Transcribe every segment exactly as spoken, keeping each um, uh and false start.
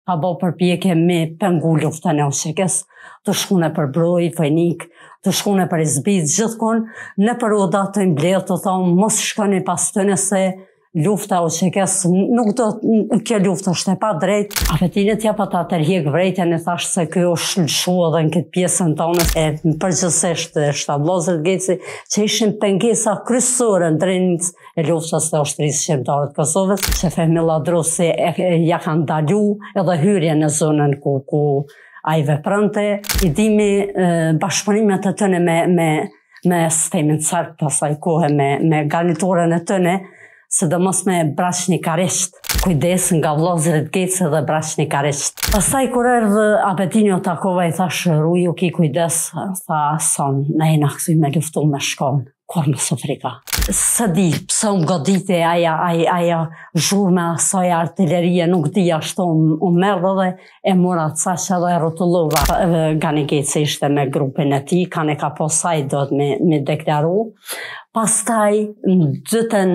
ka bo përpjekje me pengu luftën e O S H K-s, të shkune për broj, vojnik, të shkune për izbit, gjithkon, në për oda të imbledh të thonë, mos shkoni pas tëne se lufta O S H K-s nuk do, kjo lufta është e pa drejt. Apetinet ja pa ta tërhjek vrejtjen e thash se kjo është lëshua dhe në këtë pjesën tonë e përgjithsisht shtadllozët Geci që ishin pengesa kryesore në drejtës e luftës të ushtrisë shqiptare të Kosovës, që Fehmi Lladrusi ja kanë ndalu edhe hyrje në zonën ku ku ai veprante, i dimi bashkëpunimet e tëne me me me sistemin sarp pasaj kohe me me garniturën e tëne, sidomos me Brashnikarisht, kujdes nga vllazërit Geci dhe Brashnikarisht. Pastaj kur erdhë Apetini u takova i thash Ruju ki kujdes, tha son, na jena kthy me luftu me Shkonë, kur më Afrika. Së di, pse unë godite aja, aja, aja zhurme asaj artillerie, nuk di ashtu unë merdhe dhe e mora të sasha dhe rotullova. Gani Geci ishte me grupin e ti, kanë e ka posaj do të me, me deklaru. Pastaj, në dytën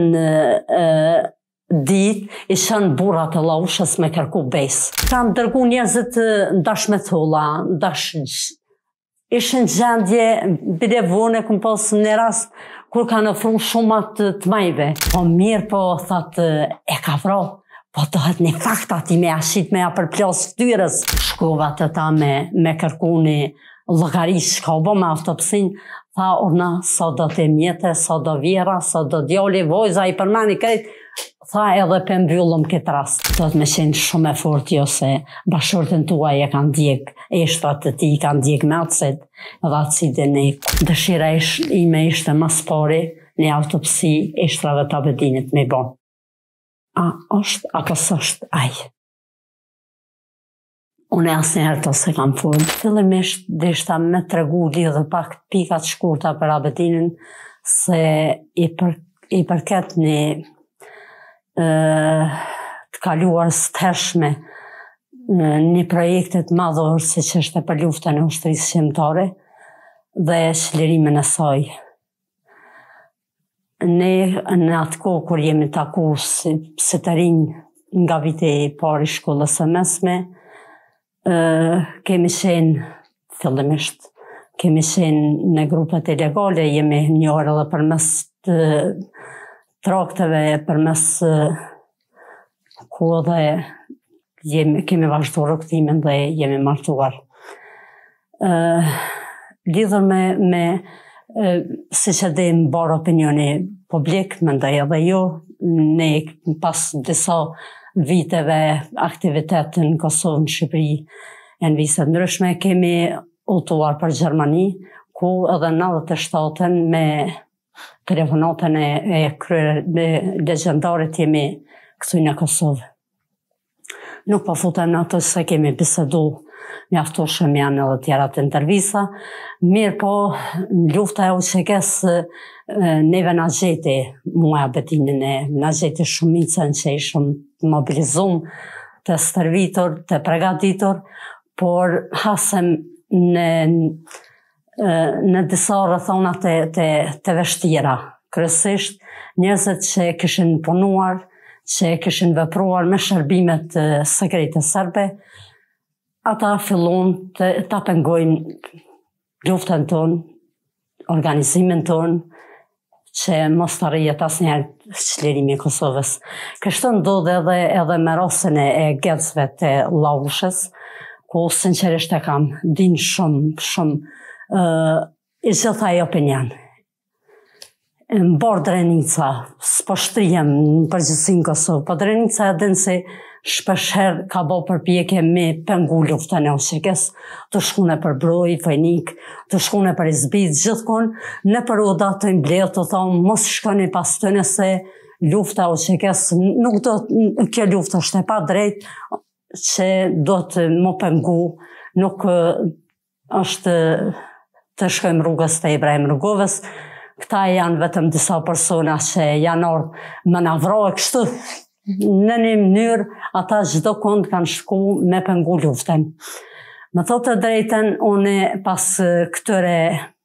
dit, ishën burat e laushës me kërku bes. Kam dërgu njerëzit ndash me tholla, ndash ishën gjendje, bide vone, këm posë në rast, kur kanë ofru shumat të majve. Po mirë po, thatë, e ka vro, po dohet një fakt ati me ashit me a përplas ftyrës. Shkova të ta me, me kërkuni llogarisht, ka bo me autopsin, tha urna, sa do të mjete, sa do vjera, sa do djali, vojza i përmani krejt, tha edhe për mbyllëm këtë rast. Do të me qenë shumë e fort jo se bashkëshortën tuaj e kanë djeg, eshtrat të ti kanë djeg me atësit, edhe atësit e ne. Dëshira ime ishte mas pari, një autopsi eshtrave të Apetinit me bo. A është, apo s'është aj? Unë e asë njëherë të se kam folë. Fillimisht deshta me tregu lidhë pak pikat shkurta për Apetinin, se i, për, i përket një e, të kaluar së tërshme një projektet madhor si që është për luftën e ushtrisë shqiptare dhe shlirimin e saj. Ne në atë kohë kur jemi taku si, si të rinj nga vite i pari shkollës së mesme, Uh, kemi qenë, fillimisht, kemi qenë në grupet ilegale, jemi njohur edhe përmes të trakteve, përmes uh, ku edhe jemi, kemi vazhduar rrugtimin dhe jemi martuar. Uh, lidhur me, me uh, si që dhe më barë opinioni publik, mendoj edhe jo, ne pas disa viteve aktivitetin në Kosovë, në Shqipëri, e në viset ndryshme, kemi udhëtuar për Gjermani, ku edhe në nëntëdhjetë e shtatën me telefonatën e, e kryer me legjendarit jemi këtu në Kosovë. Nuk po futem në ato se kemi bisedu mjaftueshëm janë edhe tjera të intervista. Mirë po, lufta e O S H K-s neve na gjeti, mua Apetinin e na gjeti shumicën që ishëm mobilizum, të stërvitur, të pregatitur, por hasem në, në disa rrethona të, të, të vështira. Kryesisht njerëzit që kishin punuar, që kishin vepruar me shërbimet sekrete serbe, ata fillon të ta pengojnë luftën tonë, organizimin tonë, që mos të rrijet asnjëherë çlirimi i Kosovës. Kështu ndodhe edhe, edhe me rastin e, e Gecëve të Laushës, ku sinqerisht e kam din shumë, shumë, uh, i gjitha i opinion. Në barë Drenica, s'po shtrihem në përgjithësi në Kosovë, po Drenica e din se shpeshherë ka bo përpjekje me pengu luftën e O S H K-s, të shkune për broj, vojnik, të shkune për izbit, gjithkon, në për oda të imbledh të thonë, mos shkoni pas tëne se lufta O S H K-s nuk do, kjo lufta është e pa drejt, që do të më pengu, nuk është të shkojmë rrugës të Ibrahim Rrugovës. Këta janë vetëm disa persona që janë ardhur më na vrojë kështu. Në një mënyrë, ata çdo kund kanë shku me pengu luftën. Me thotë të drejten, unë pas këtyre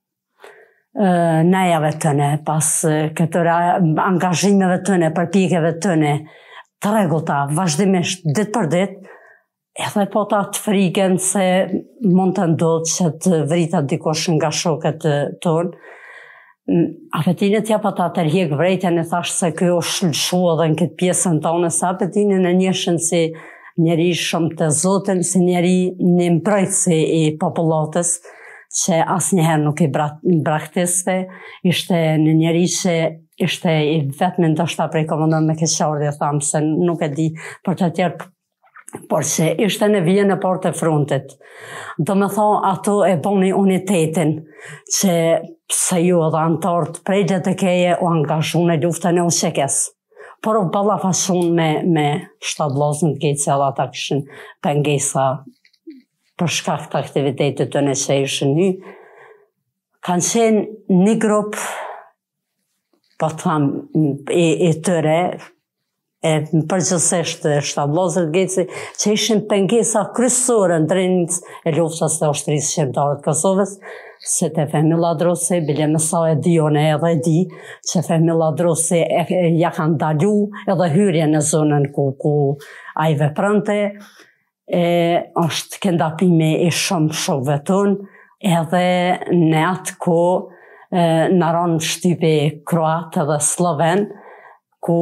uh, nejave tëne, pas këtyre angazhimeve tëne, përpjekjeve tëne, të rregullta, vazhdimisht, ditë për ditë, edhe po ta të frikën se mund të ndodhë që të vritat dikush nga shokët tonë. Apetinë t'ja pa ta tërhjek vrejtjen e thash se kjo është lëshu edhe në këtë pjesën tonë, se Apetinë në njëshën si njeri shumë të Zotin, si njeri një mbrojtësi i popullatës, që asë njëherë nuk i braktisve, ishte në njeri që ishte i vetëm ndoshta prej komandon me keqardhje, thamë se nuk e di për të tjerë, por që ishte në vijën e portë e frontit. Do me thonë, ato e boni unitetin, që se ju edhe antartë prej dhe të keje u angazhu në luftën e ushekes. Por u balla fashun me, me shtadlozën të gejtë, se edhe ata këshën pengesa për shkak të aktivitetit të në që ishën hy. Kanë qenë një grupë, po të thamë, i, i tëre, e përgjithsisht shtadlozët të gejtë, që ishën pengesa kryesore në drejtës e luftës të ushtrisë shqiptare të Kosovës, se të Fehmi Lladrosi, bile me sa e di one edhe di, që Fehmi Lladrosi e, e, ja kanë dalu edhe hyrje në zonën ku, ku a i veprante, e, është këndapime i shumë shokëve tonë, edhe në atë ko në ronë shtypi Kroatë edhe Sloven, ku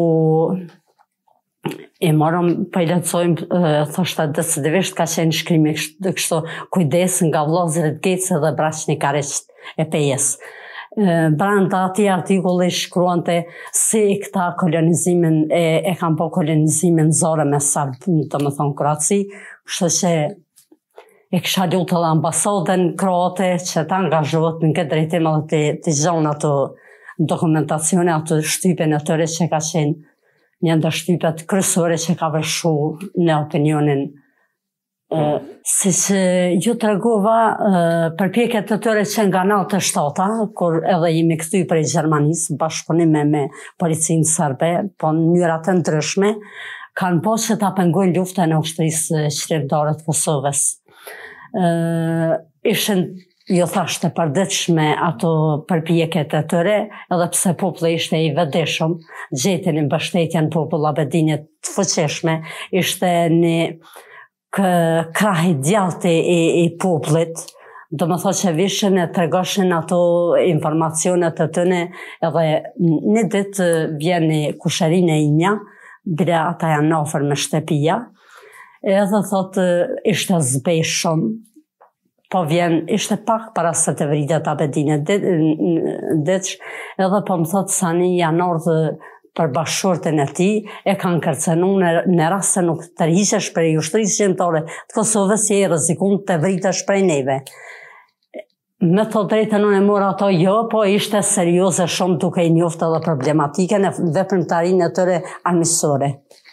e morëm, për i letësojmë, thoshtë decidivisht ka qenë shkrimi kështu kujdes nga vllazërit Gecë dhe braqnikarisht e pejes. Branda ati artikulli shkruante si këta kolonizimin, e, e kanë po kolonizimin zore me Serbë, të më thonë Kroaci, kështu që e kësha lutë dhe ambasadën kroate që ta angazhohet në këtë drejtim edhe të, të gjonë ato dokumentacione, ato shtypin e tëre që ka qenë një ndër shtypet kryesore që ka vëshu në opinionin. Uh, si që ju të regova uh, përpjekjet të tëre që nga natë e shtata, kur edhe jemi këthy prej Gjermanisë, bashkëpunime me policinë serbe, po në njërat të ndryshme, kanë po që ta pengojnë luftën e ushtrisë shqiptare të Kosovës. Uh, ishin jo thashtë të përditshme ato përpjekjet e tëre, edhe pse populli ishte i vetëdijshëm, gjetin në mbështetjen popull Abedinit të fuqishme, ishte një krah i djalltë i, i popullit, do më thotë që vishën e tregoshin ato informacionet të tëne, edhe një ditë vjen një kusherinë e imja, bile ata janë ofër me shtëpia, edhe thotë ishte zbej shumë, po vjen, ishte pak para se të vritet Abedinit ditësh, edhe po më thotë sa një janë ardhë për bashkëshortën e ti, e kanë kërcenu në, në rast se nuk tërhiqesh prej ushtrisë shqiptare të Kosovës, si e rrezikun të vritesh prej neve. Me të drejtën unë e mora ato jo, po ishte serioze shumë duke i njoftë edhe problematike në veprimtarinë e tëre armiqësore.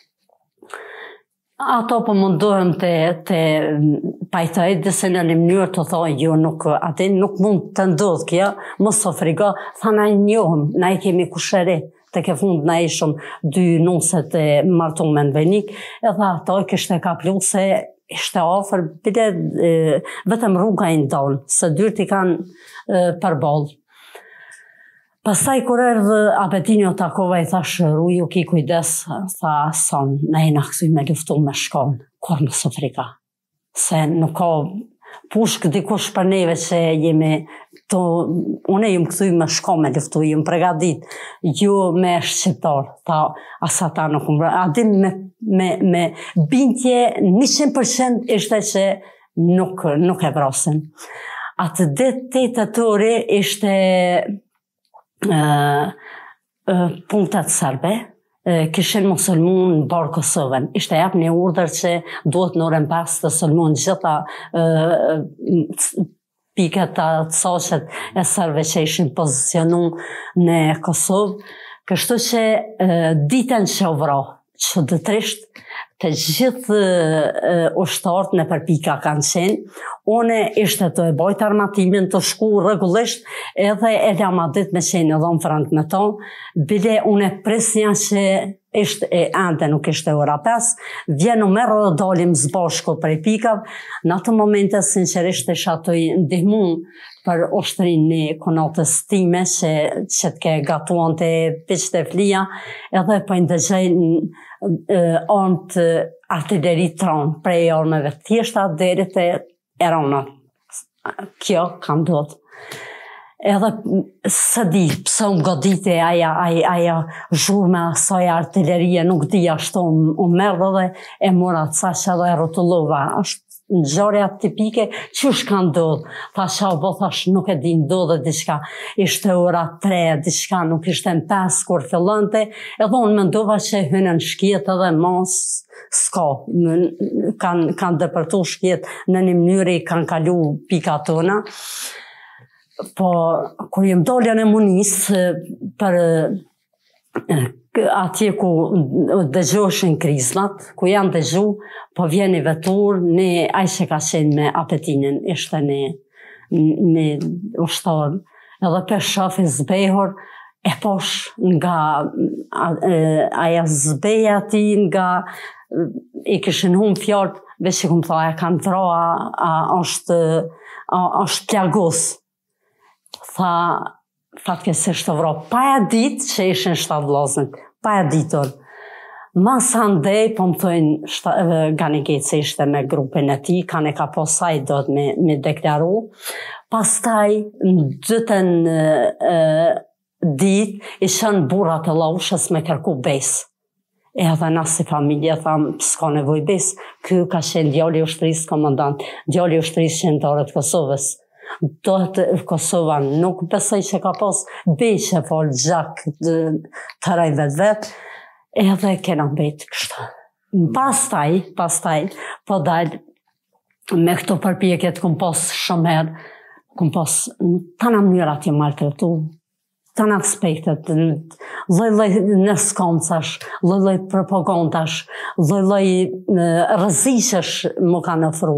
Ato po mundohem të, të pajtoj dise në një mënyrë të thojë, jo nuk, atë nuk mund të ndodhë kjo, mos o frigo, tha na i njohëm, na i kemi kusheri, të ke fund na ishëm dy nuset e martume në Venik, edhe ato kishte ka plu se ishte ofër, bile e, vetëm rruga i ndonë, se dyrë t'i kanë përballë. Pastaj kur erdhë Abedini o takova i thash ruju ki kujdes, tha son, na jena këthy me luftu me shkon, kur më Afrika. Se nuk ka pushk dikush për neve që jemi, to, une jëm këthy me shkon me luftu, jëm pregadit, ju me shqiptar, ta asa ta nuk më a dim me, me, me bindje njëqind përqind ishte që nuk, nuk e vrasin. Atë ditë të të tëri ishte Uh, uh, puntat serbe, uh, kishin mu sëlmun në barë Kosovën. Ishte jap një urdhër që duhet në orën pas të sëlmun gjitha uh, piket të saqet e serbe që ishin pozicionu në Kosovë. Kështu që uh, ditën që u vra, që dëtrisht, të gjithë uh, ushtarët në përpika kanë qenë, une ishte të e bojt armatimin të shku rregullisht edhe e lamadit me qenë edhe në front me tonë, bile une presja që ishte e ande nuk ishte ora pesë, vjenu merë dhe dalim zbashko prej pikav, në atë momente sinqerisht isha të ndihmu për ushtrin një konatës time që, që t'ke gatuan të piqët e flia, edhe për ndëgjej armë të artilleri tron, prej armëve thjeshta deri te eronat. Kjo ka ndodhur. Edhe së di, pse unë godite aja, aja, aja zhurme asaj artillerie, nuk di ashtu, unë merdhe dhe e mora të sashe dhe e rotullova. Ashtë në gjarja tipike, qysh ka ndodhë? Thasha, bo thash, nuk e di ndodhë diçka, ishte ora tre, diçka, nuk ishte në pes kur fillante, edhe unë më ndova që hynë në shkjet edhe mos, s'ka, kanë kan dëpërtu shkjet në një mënyri, kanë kalu pika tona. Po, kur jem dolja në munis, për atje ku dëgjoshin krizmat, ku janë dëgju, po vjen i vetur, ne ajshe ka qenë me apetinin, ishte në, në ushtar, edhe për shafi zbehur, e posh nga aja zbeja ti, nga i kishin hum fjallë, veç i kum tha, e kanë vroa, a është, a është plagos. Tha, fatkesisht të vro, pa e dit që ishin shtatë vllazërit, pa e ditur. Mas andej, po më thojnë, Ganikeci se ishte me grupin e ti, kanë e ka posaj do të me, me deklaru. Pastaj, në dytën dit, ishën burat e laushës me kërku besë. E edhe na si familje, thamë, s'ka nevoj besë, ky ka qenë djali i ushtrisë komandant, djali i ushtrisë qendrore të Kosovës. Do të Kosova nuk besoj që ka pas beqe fol gjak të raj vetë vetë, edhe kena betë kështë. Pastaj, pastaj, po dalë, me këto përpjekjet këm pas shumë herë, këm pas të në mënyrat i maltretu, të në aspektet, lloj-lloj në skoncash, lloj-lloj propagandash, lloj-lloj rrezikësh më kanë ofru.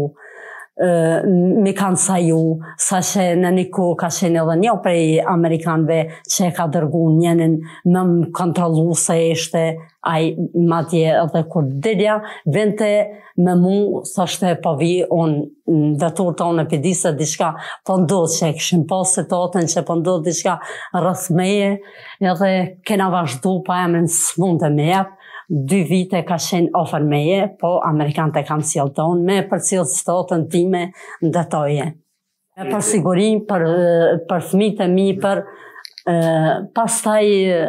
Mi kanë saju, sa që në një kohë ka qenë edhe një prej Amerikanëve që e ka dërgu njenin me më kontrolu se ishte aj madje edhe kur dilja, vente me mu, thashte po vi, unë vetur të unë e pidi se diçka po ndodhë që e këshim pas situatën që po ndodhë diçka rreth meje, edhe kena vazhdu pa emrin s'munde me jep. Dy vite ka qenë ofër meje, po Amerikanët e kam sjellë tonë, me për cilë statën time në detoje. Për sigurim, për, për fëmijët e mi, për uh, pastaj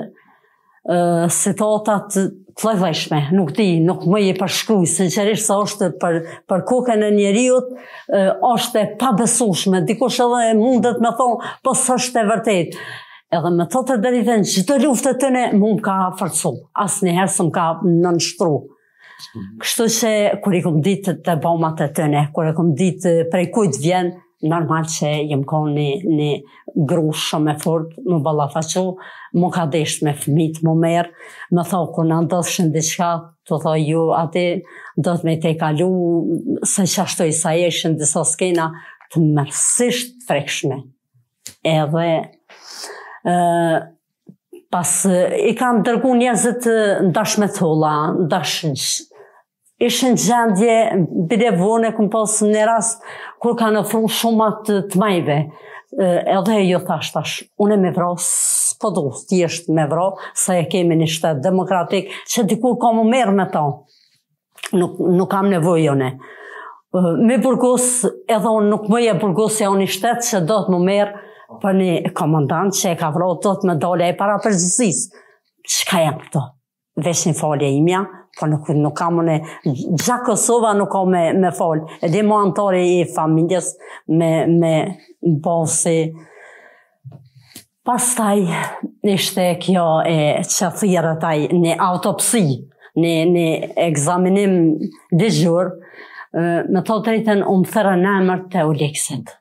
uh, situatat të llojshme, nuk di, nuk më je përshkruj, sinqerisht se është për, për kokën e njeriut, uh, është e pabesueshme, dikush edhe mundet me thonë, po s'është e vërtet. Edhe me të të dëritën, gjithë luftë të tëne, mu më ka forcu, asë njëherë së më ka nënështru. Kështu që, kur i kom ditë të bomat të tëne, kur i kom ditë prej kujt vjen, normal që jem konë një, një gru shumë e fort, më ballafaqu, mu ka desht me fëmijët më merë, më tho, kur në ndodhshin diçka, të tho ju, ati do të me te kalu, se qashtoj sa jeshin disa skena, të mërsisht frekshme. Edhe, Uh, pas uh, i kam dërgu njerëzit ndash me tholla, ndash ishin gjendje, bide vone këm pas në rast kur kanë ofru shumat të, të majve. Uh, edhe jo thash tash, unë e me vro, s'po du, thjesht me vro, sa e kemi një shtet demokratik, që dikur ka më merë me ta. Nuk, nuk kam nevojone. Uh, me burgos, edhe unë nuk më je burgosja unë një shtet që do të më merë për një komandant që e ka vro do të me dole e para përgjithsis. Qka jam këto? Vesh një falje imja, po nuk, nuk kam une, gja Kosova nuk kam me, me falje. E di mu antari i familjes me, me bosi. Pastaj ishte kjo e që thirë taj një autopsi, një, një egzaminim ligjur, me të drejten umë thërë në emër të Uliksit.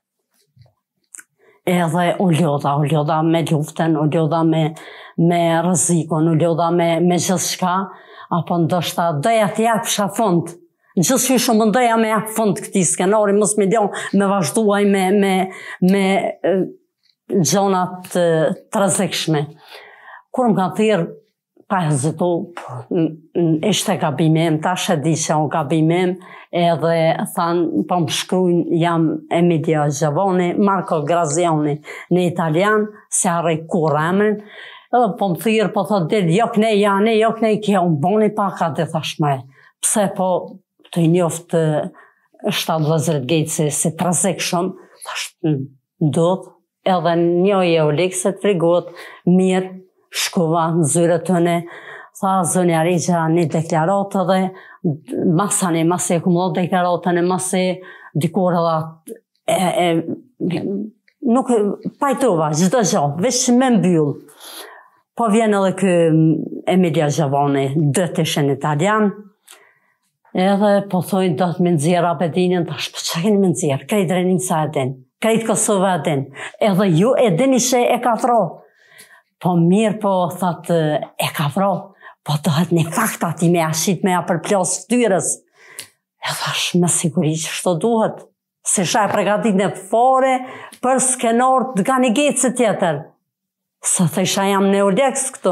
Edhe u lodha, u lodha me luftën, u lodha me, me rrezikun, u lodha me, me gjithë shka, apo ndoshta doja të japsha fund. Gjithë që shumë doja me jap fund këti skenari, mos me ljon me vazhduaj me, me, me e, gjonat e, të rrezikshme. Kur më ka thirë, pa hezitu, ishte gabimim, tash e di që o gabimim, edhe thanë, po më shkrujnë, jam Emilia Gjavoni, Marco Grazioni në italian, se arrej kur emrin, Edhe po më thirë, po thot del, jo këne janë, jo këne i kjo, unë boni paka dhe thashme. Pse po të i njoftë shtatë vëzërit gejtë si trasek shumë, thashtë ndodhë, edhe njoj e u likë se të frigot, mirë, shkuva në zyre tëne, tha zonja Regja një deklaratë dhe masani, masi e kumulot deklaratën e masi dikur edhe e, e, nuk pajtova, gjithë gjë, veç me mbyll. Po vjen edhe kë Emilia Gjavani, dëtë ishen italian, edhe po thojnë do të më nxjerr Abedinën, tash po çka keni më nxjerr? Krejt Drenica e din, krejt Kosova e din, edhe ju e dini se e ka thro. Po mirë po, thot, e ka thro, po dohet një fakta ti me ashit me ja përplas ftyrës. E thash, me siguri që shto duhet, se shaj pregatit në fare për skenar të ka një gecë tjetër. Sa thësha jam në Olex këtu.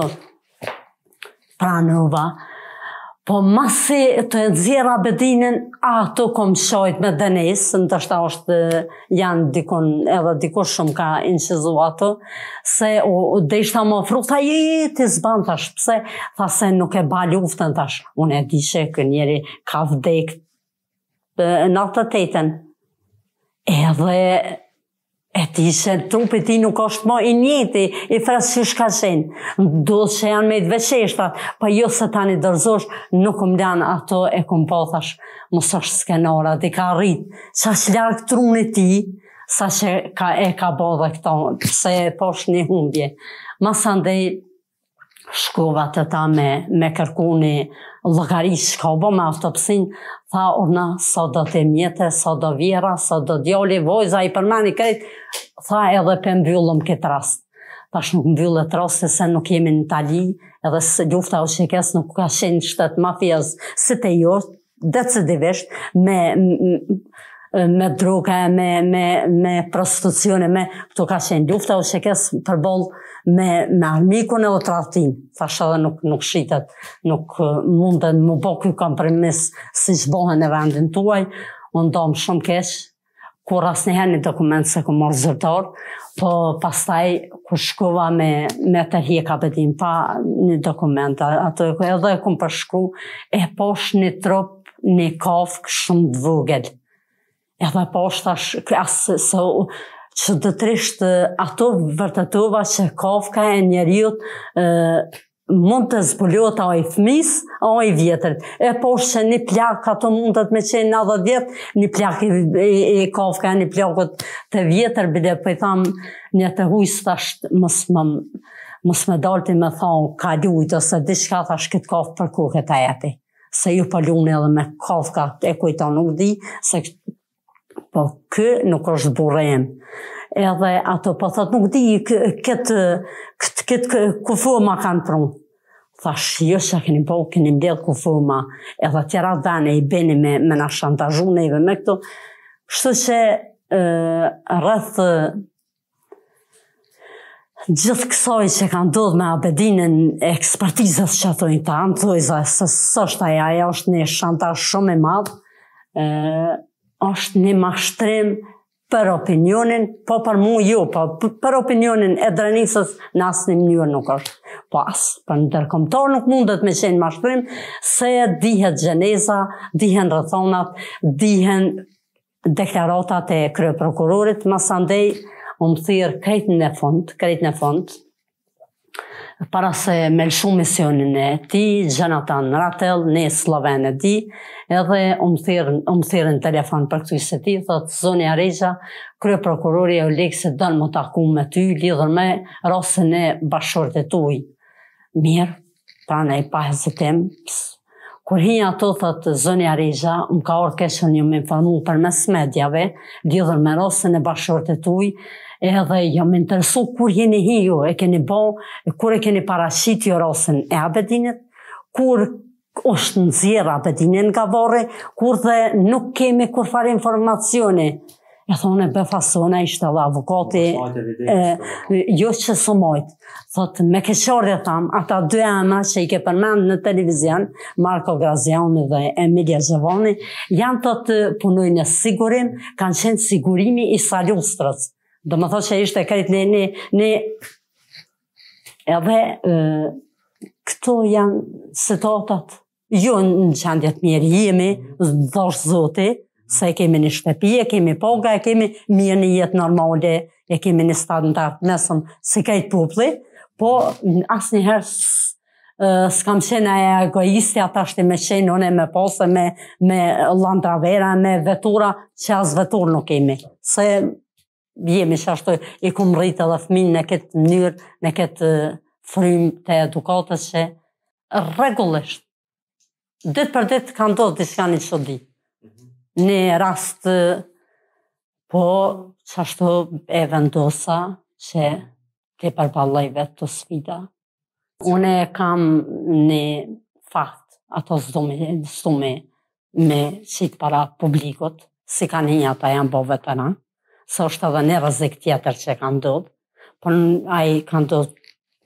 Pranova. Po masi të nxjerr Abedinën, ato kom shojt me Denis, ndërsa është janë dikon, edhe dikush shumë ka incizu ato, se u deshta më ofru, tha je, ti zban, thash, pse, tha se nuk e ba luftën, thash, unë e di që kë njeri ka vdek në atë tetën. Edhe e ti që trupit ti nuk është më i njeti, i frasqysh ka qenë. Do që janë me i dveqeshtat, pa jo se tani dërzosh, nuk më lanë ato e kom po, thash, mos është skenora, di ka rrit, qa që larkë trunit ti, sa që ka, e ka bo dhe këto, se posh një humbje. Masandej, shkova të ta me, me kërku një llogarisht, ka bo me autopsin, tha urna, sa do të mjetë, sa do vjera, sa do djali, vojza i përmani krejt, tha edhe për mbyllëm këtë rast. Tash nuk mbyllet rast, se nuk jemi në Itali, edhe se lufta o shekes nuk ka qenë shtetë mafijas, si të jo, decidivisht, me, me droga, me, me, me prostitucione, me, këtu ka qenë lufta o shekes përbol me, me armikun e o tratin. Thash edhe nuk, nuk shitet, nuk mundet më bo kjo kompromis si që bohen e vendin tuaj, unë domë shumë kesh, kur asë njëherë një dokument se ku morë zërtar, po pastaj ku shkova me, me të hjek Abedin pa një dokument, ato edhe e kum përshku, e posh një trup, një kafk shumë të vogël. Edhe posh tash, asë se që dëtrisht ato vërtetova që kafka e njeriut e, mund të zbulohet a i fëmis, a i vjetër. E poshtë që një plak, ato mundet me qenë nëdhjetë vjetë, një plak i, i, i kafka, një plakot të vjetër, bide për i thamë një të hujës thasht, mos më, mos me dalti me thonë, ka lujtë, ose diçka thash këtë kafë për kuke të jepi. Se ju pëllune edhe me kafka e kujta nuk di, se po kë nuk është burem. Edhe ato po thot nuk di këtë këtë kufuma kanë prunë. Thash, jo që keni po, keni mbledh kufuma, edhe tjera dhane i beni me, me na shantazhu neve me këto. Shtu që e, rreth gjithë kësoj që ka ndodhë me Abedinën, ekspertizës që thojnë ta, në thojza, se sështë aja, aja është një shantazh shumë i madhë, është një mashtrim për opinionin, po për mu ju, po për opinionin e Drenicës në asë një mënyrë nuk është. Po asë, për në ndërkombëtar nuk mundet me qenë mashtrim, se dihet gjeneza, dihen rrethonat, dihen deklaratat e krye prokurorit, masandej u më thirë krejt në fund, krejt në fund, para se me lëshu misionin e ti, Jonathan Ratel, një Sloven e di, edhe u më thirë në telefon për këtu i se ti, thot, Zonja Regja, krye prokurori e u lekë se dënë më taku me ty, lidhër me rasën e bashkëshorët e tuj. Mirë, pra ne i pa hezitim. Kur hinja ato, thot, Zonja Regja, më ka orë keshën një me informu për mes medjave, lidhër me rasën e bashkëshorët e tuj, edhe jam interesu kur jeni hi ju, e keni bo, kur e keni parashit jo rasën e Abedinit, kur është nëzirë Abedinin nga vore, kur dhe nuk kemi kur fare informacioni. E thone, befasona ishte dhe avokati, e, jo që së mojtë. Thot, me keqardhja tham, ata dy ema që i ke përmend në televizion, Marko Graziani dhe Emilia Gjavani, janë të të punojnë në sigurim, kanë qenë sigurimi i Salustrës. Do më thot që ishte krejt një, një, një Edhe këto janë situatat, jo në qendjet mirë, jemi, dhosh Zoti, se kemi një shtëpi, e kemi paga, e kemi mirë një jetë normale, e kemi një standart mesëm si kajtë populli, po asnjëherë s'kam qenë aja egoisti, ata shti me qenë, une me pasë, me, me landravera, me vetura, që as vetur nuk kemi. Se jemi që ashtu i kum rritë edhe fëmin në këtë mënyrë, në këtë frymë të edukatës që rregullisht. Ditë për ditë ka ndodhë diçka një çudi. Në rast, po që ashtu e vendosa që të përballoj vetë të sfida. Une kam një fakt, ato s'du me, me qitë para publikut, si ka një ata janë bo veteran, se është edhe një rrezik tjetër që ka ndodhë, por ai ka ndodhë,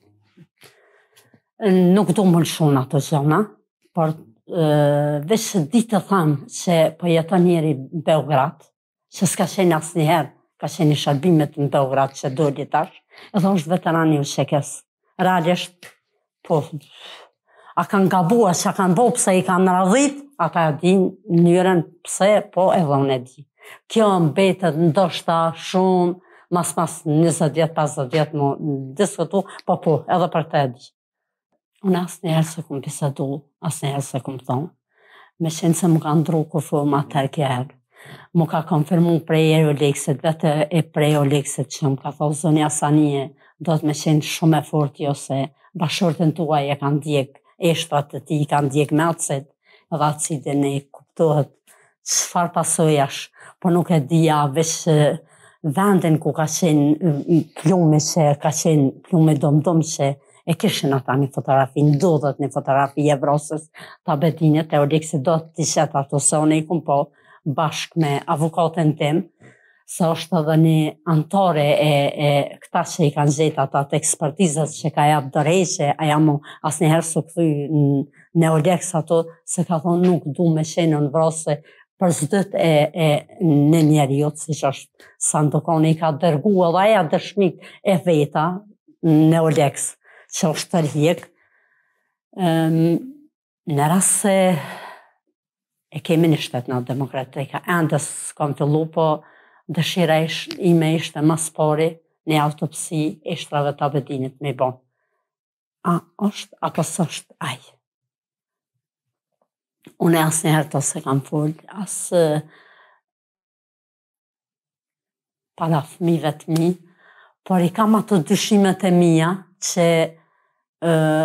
nuk du më lëshun ato gjona, por veç ditë të thamë që po jeton njeri në Beograd, që s'ka qenë asë njëherë, ka qenë i shërbimet në Beograd që doli tash, edhe është veterani u shekes. Realisht, po, a kanë gabua që kanë bo pëse i kanë radhit, ata e din njëren pëse, po edhe unë e di. Kjo mbetet ndoshta shumë, mas mas njëzet vjetë, pesëdhjetë vjetë më diskutu, po po, edhe për të e di. Unë asë njerë se kumë bisedu, asë njerë se kumë thonë, me qenë se më ka ndru kufu ma tërkjerë. Më ka konfirmu prej e Oleksit, vetë e prej Oleksit që më ka thonë zonja Sanje, do të me qenë shumë e forti ose bashkërtën tuaj e kanë djek, eshtrat të ti kanë djek me atësit, edhe atësitin e kuptohet çfarë pasojash, po nuk e dija veç vendin ku ka qenë plume që ka qenë plume dom-dom që e kishin ata një fotografi, ndodhet një fotografi e vrasës të Abedinit e Oleksit, do të tishet ato se unë i kum po bashkë me avukatën tim, se është edhe një antare e, e këta që i kanë gjetë ata të ekspertizat që ka japë dërheqe, a jam asë njëherë së këthy në Oleks ato, se ka thonë nuk du me qenë në vrasë për zdët e, e në njeriut, si që është Sandokoni, i ka dërgu edhe aja dëshmik e veta në Oleks, që është tërhjek. Um, në rrasë se e kemi një shtetna demokratika, endës kam fillu, po dëshira ime ishte mas pari një autopsi e shtrave të Abedinit me bon. A është, apo s'është aj? Unë e asë njëherë të se kam full, asë para fëmive të mi, por i kam ato dyshimet e mija që uh,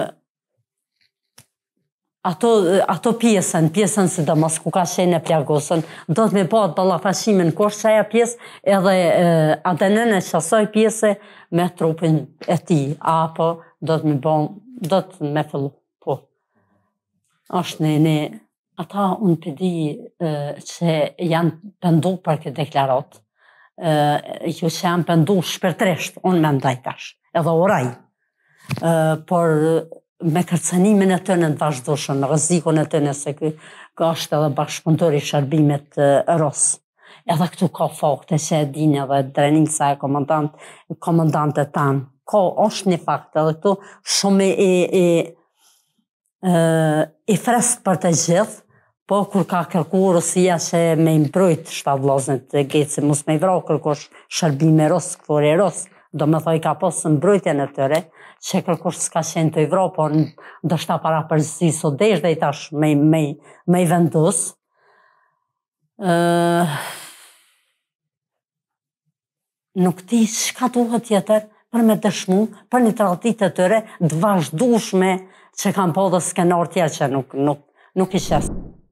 ato, ato pjesën, pjesën si dëmës ku ka qenë e plagosën, do të me bëhet ballafashimin kush që aja pjesë edhe uh, adenën e qasoj pjesë me trupin e ti, apo do të me bëhet, do të me fillu, po. Është në një, ata unë pëdi uh, që janë pëndu për këtë deklarat, uh, ju që janë pëndu shpirtresht, unë me ndajtash, edhe oraj, uh, por me kërcenimin e tënë të vazhdushëm, rrezikun e tënë se kë, kë është edhe bashkëpunëtor i shërbimet uh, ROS. Edhe këtu ka fakte që e dini edhe drenica e komandant, komandante tanë. Ka, është një fakt edhe këtu shumë i, i, i, i frest për të gjithë, po kur ka kërku Rusia që me imbrojt shtavllaznit të Geci, mos me i vra kërkosh shërbime ROS, këfore ROS, do me thoj ka posë mbrojtjen e tëre, që kërkosh s'ka qenë të i vra, por do shta para përgjësi so desh dhe i tash me, me, me i vendus. Uh, nuk ti shka duhet tjetër për me dëshmu, për një tradit e tëre, të vazhdushme që kam po dhe skenar tjerë që nuk, nuk, nuk i qesë.